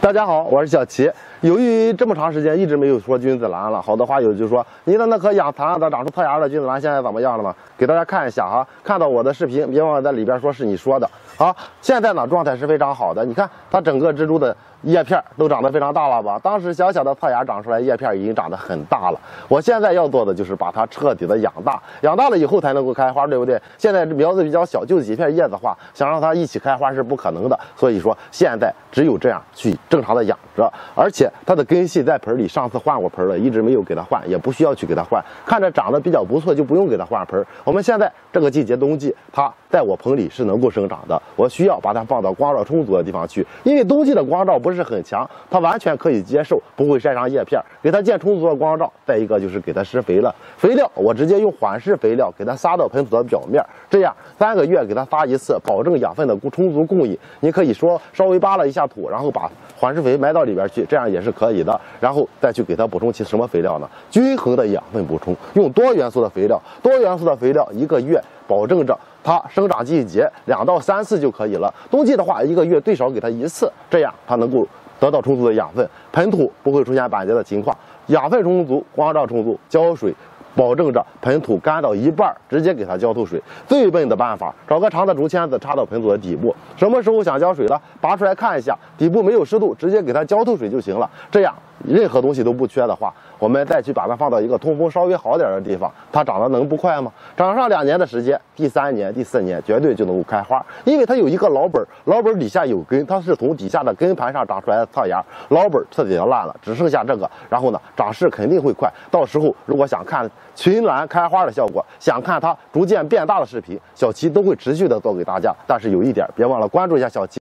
大家好，我是小齐。由于这么长时间一直没有说君子兰了，好多花友就说您的那棵养残的、长出特芽的君子兰现在怎么样了吗？给大家看一下哈，看到我的视频，别忘了在里边说是你说的。好，现在呢状态是非常好的，你看它整个蜘蛛的叶片都长得非常大了吧？当时小小的特芽长出来，叶片已经长得很大了。我现在要做的就是把它彻底的养大，养大了以后才能够开花，对不对？现在苗子比较小，就几片叶子花，想让它一起开花是不可能的。所以说现在只有这样去正常的养着，而且它的根系在盆里，上次换过盆了，一直没有给它换，也不需要去给它换。看着长得比较不错，就不用给它换盆。我们现在这个季节冬季，它在我棚里是能够生长的。我需要把它放到光照充足的地方去，因为冬季的光照不是很强，它完全可以接受，不会晒伤叶片。给它见充足的光照，再一个就是给它施肥了。肥料我直接用缓释肥料给它撒到盆土的表面，这样3个月给它撒一次，保证养分的充足供应。你可以说稍微扒了一下土，然后把缓释肥埋到里边去，这样也是可以的。然后再去给它补充起什么肥料呢？均衡的养分补充，用多元素的肥料。多元素的肥料1个月保证着它生长季节2到3次就可以了。冬季的话1个月最少给它1次，这样它能够得到充足的养分，盆土不会出现板结的情况。养分充足，光照充足，浇水保证着盆土干到一半，直接给它浇透水。最笨的办法，找个长的竹签子插到盆土的底部，什么时候想浇水了，拔出来看一下，底部没有湿度，直接给它浇透水就行了。这样任何东西都不缺的话，我们再去把它放到一个通风稍微好点的地方，它长得能不快吗？长上2年的时间，第3年、第4年绝对就能够开花，因为它有一个老本，老本底下有根，它是从底下的根盘上长出来的特芽，老本彻底要烂了，只剩下这个，然后呢，长势肯定会快。到时候如果想看群兰开花的效果，想看它逐渐变大的视频，小齐都会持续的做给大家。但是有一点，别忘了关注一下小齐。